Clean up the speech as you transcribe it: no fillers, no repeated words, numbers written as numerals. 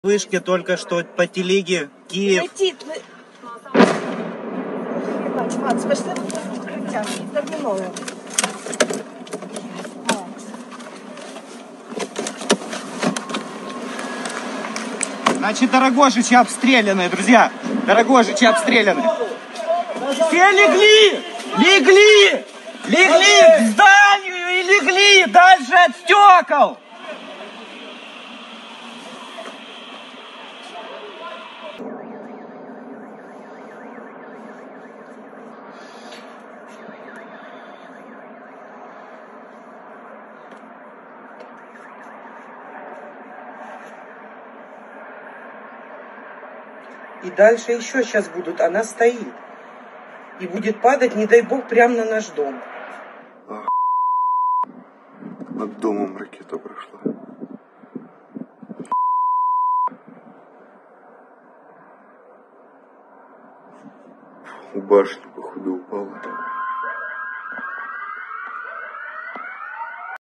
Вышки только что по телеге Киев. Летит. Макс, пошли в укриття. Терміново. Значит, Дорогожичи обстреляны, друзья. Дорогожичи обстреляны. Все легли! Легли! Легли к зданию и легли дальше от стекол! И дальше еще сейчас будут. Она стоит. И будет падать, не дай бог, прямо на наш дом. Над домом ракета прошла. У башни, походу, упала.